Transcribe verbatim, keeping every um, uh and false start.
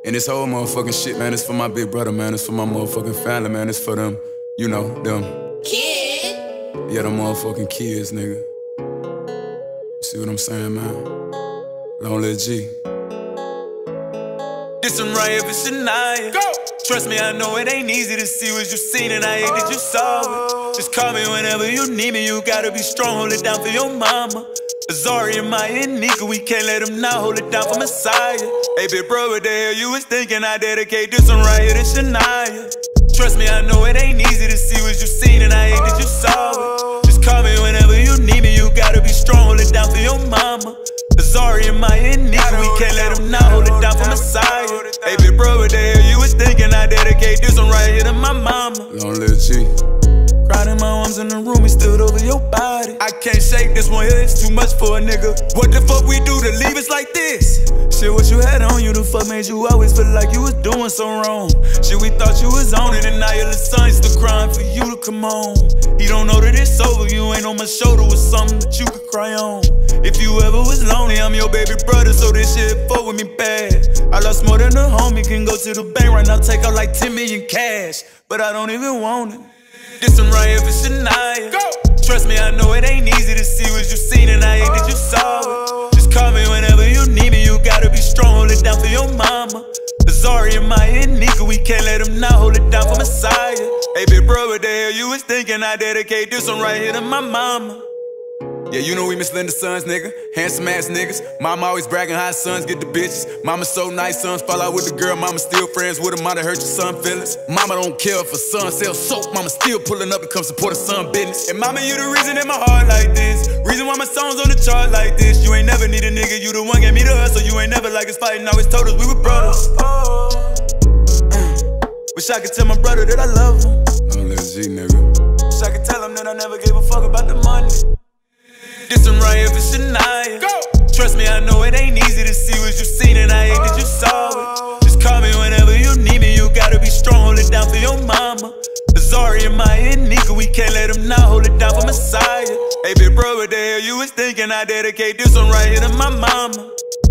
And this whole motherfucking shit, man, it's for my big brother, man. It's for my motherfucking family, man. It's for them, you know, them. Kid? Yeah, them motherfucking kids, nigga. You see what I'm saying, man? Long live G. This one right here for Shanyah. Go! Trust me, I know it ain't easy to see what you seen, and I hate that you saw it. Just call me whenever you need me. You gotta be strong, hold it down for your mama. Azari and Maya and Nika, we can't let them not hold it down for Messiah. Hey, big bro, what the hell you was thinking? I dedicate this one right here to Shanyah. Trust me, I know it ain't easy to see what you seen, and I hate that you saw it. Just call me whenever you need me. You gotta be strong, hold it down for your mama. Azari and Maya and Nika, we can't let them not hold it down for Messiah. Hey, big bro, what the hell you was thinking? I dedicate this one right here to my mama. Long live G. Cried in my arms in the room, he stood over your body. I can't shake this one here, it's too much for a nigga. What the fuck we do to leave us like this? Shit, what you had on you, the fuck made you always feel like you was doing so wrong? Shit, we thought you was on it, and now your little son's still crying for you to come on. He don't know that it's over, you ain't on my shoulder with something that you could cry on. If you ever was lonely, I'm your baby brother, so this shit fuck with me bad. I lost more than a homie, can go to the bank right now, take out like ten million cash, but I don't even want it. This one right here for Shanyah. Go! Trust me, I know it ain't easy to see what you seen, and I hate that you saw it. Just call me whenever you need me. You gotta be strong, hold it down for your mama. Azari and Maya and Nika, we can't let them not hold it down for Messiah. Hey, big bro, what the hell you was thinking? I dedicate this one right here to my mama. Yeah, you know we misleading the sons, nigga. Handsome ass niggas. Mama always bragging how sons get the bitches. Mama so nice, sons fall out with the girl. Mama still friends with him, might have hurt your son feelings. Mama don't care if a son sells soap. Mama still pulling up and come support a son business. And mama, you the reason in my heart like this. Reason why my song's on the chart like this. You ain't never need a nigga, you the one gave me the hustle. You ain't never like us fighting, always told us we were brothers. Mm. Wish I could tell my brother that I love him. Long live G, nigga. Wish I could tell him that I never gave a fuck about the money. This one right here for Shanyah. Go! Trust me, I know it ain't easy to see what you seen, and I hate that you saw it. Just call me whenever you need me. You gotta be strong, hold it down for your mama. Azari and Maya and Nika, we can't let them not hold it down for Messiah. Hey, big bro, what the hell you was thinking? I dedicate this one right here to my mama.